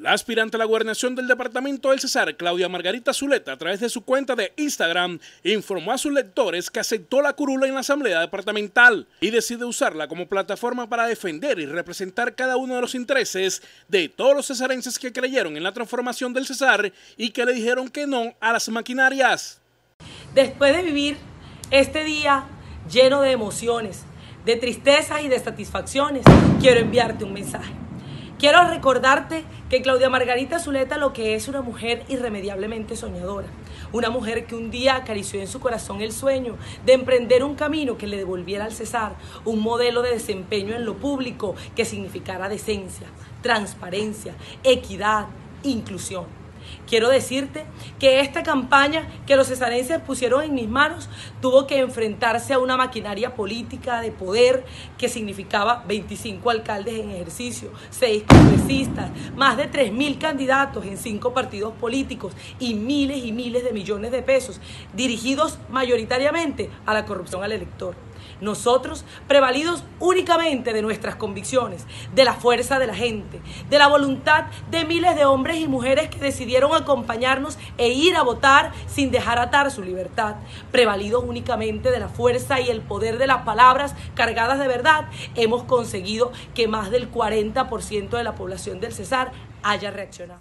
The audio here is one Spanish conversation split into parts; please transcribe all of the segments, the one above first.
La aspirante a la gobernación del departamento del Cesar, Claudia Margarita Zuleta, a través de su cuenta de Instagram, informó a sus lectores que aceptó la curula en la Asamblea Departamental y decide usarla como plataforma para defender y representar cada uno de los intereses de todos los cesarenses que creyeron en la transformación del Cesar y que le dijeron que no a las maquinarias. Después de vivir este día lleno de emociones, de tristezas y de satisfacciones, quiero enviarte un mensaje. Quiero recordarte que Claudia Margarita Zuleta lo que es una mujer irremediablemente soñadora. Una mujer que un día acarició en su corazón el sueño de emprender un camino que le devolviera al Cesar un modelo de desempeño en lo público que significara decencia, transparencia, equidad, inclusión. Quiero decirte que esta campaña que los cesarenses pusieron en mis manos tuvo que enfrentarse a una maquinaria política de poder que significaba 25 alcaldes en ejercicio, 6 congresistas, más de 3.000 candidatos en 5 partidos políticos y miles de millones de pesos dirigidos mayoritariamente a la corrupción al elector. Nosotros, prevalidos únicamente de nuestras convicciones, de la fuerza de la gente, de la voluntad de miles de hombres y mujeres que decidieron acompañarnos e ir a votar sin dejar atar su libertad, prevalidos únicamente de la fuerza y el poder de las palabras cargadas de verdad, hemos conseguido que más del 40% de la población del Cesar haya reaccionado.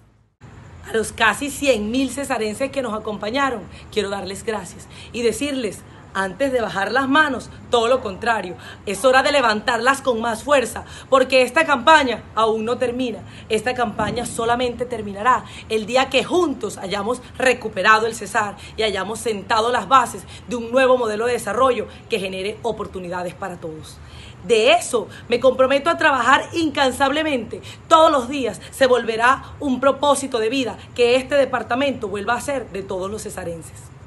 A los casi 100.000 cesarenses que nos acompañaron, quiero darles gracias y decirles: antes de bajar las manos, todo lo contrario, es hora de levantarlas con más fuerza, porque esta campaña aún no termina. Esta campaña solamente terminará el día que juntos hayamos recuperado el Cesar y hayamos sentado las bases de un nuevo modelo de desarrollo que genere oportunidades para todos. De eso me comprometo a trabajar incansablemente. Todos los días se volverá un propósito de vida que este departamento vuelva a ser de todos los cesarenses.